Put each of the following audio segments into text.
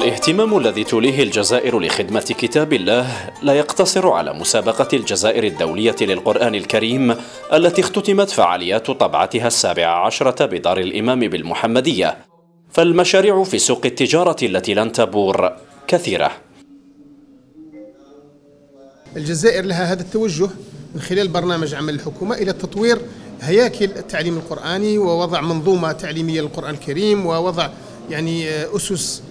الاهتمام الذي توليه الجزائر لخدمة كتاب الله لا يقتصر على مسابقة الجزائر الدولية للقرآن الكريم التي اختتمت فعاليات طبعتها 17 بدار الإمام بالمحمدية، فالمشاريع في سوق التجارة التي لن تبور كثيرة. الجزائر لها هذا التوجه من خلال برنامج عمل الحكومة إلى تطوير هياكل التعليم القرآني ووضع منظومة تعليمية للقرآن الكريم ووضع أسس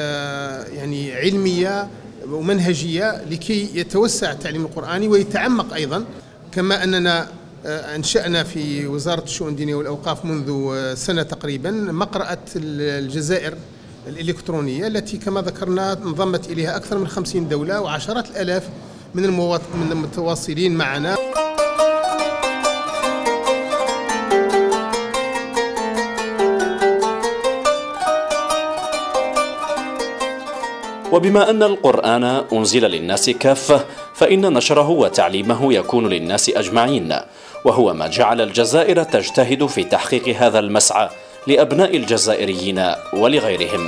علمية ومنهجية لكي يتوسع التعليم القرآني ويتعمق أيضا، كما أننا أنشأنا في وزارة الشؤون الدينية والأوقاف منذ سنة تقريبا مقرأة الجزائر الإلكترونية التي كما ذكرنا انضمت إليها أكثر من 50 دولة وعشرات الآلاف من المتواصلين معنا. وبما أن القرآن أنزل للناس كافة فإن نشره وتعليمه يكون للناس أجمعين، وهو ما جعل الجزائر تجتهد في تحقيق هذا المسعى لأبناء الجزائريين ولغيرهم.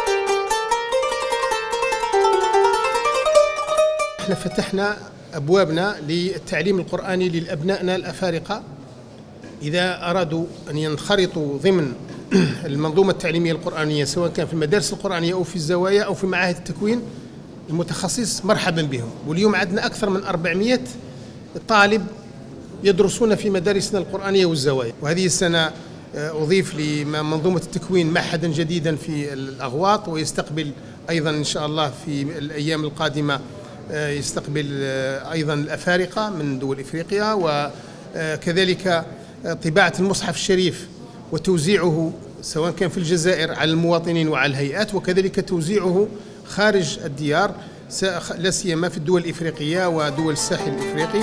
احنا فتحنا أبوابنا للتعليم القرآني للأبنائنا الأفارقة إذا أرادوا أن ينخرطوا ضمن المنظومة التعليمية القرآنية سواء كان في المدارس القرآنية أو في الزوايا أو في معاهد التكوين المتخصص، مرحبا بهم. واليوم عندنا أكثر من 400 طالب يدرسون في مدارسنا القرآنية والزوايا، وهذه السنة أضيف لمنظومة التكوين معهدا جديدا في الأغواط، ويستقبل أيضا إن شاء الله في الأيام القادمة يستقبل أيضا الأفارقة من دول إفريقيا، وكذلك طباعة المصحف الشريف وتوزيعه سواء كان في الجزائر على المواطنين وعلى الهيئات، وكذلك توزيعه خارج الديار لا سيما في الدول الإفريقية ودول الساحل الإفريقي.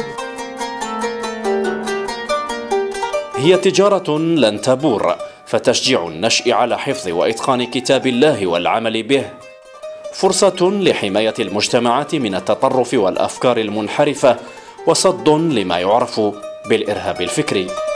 هي تجارة لن تبور، فتشجيع النشء على حفظ وإتقان كتاب الله والعمل به فرصة لحماية المجتمعات من التطرف والأفكار المنحرفة، وصد لما يعرف بالإرهاب الفكري.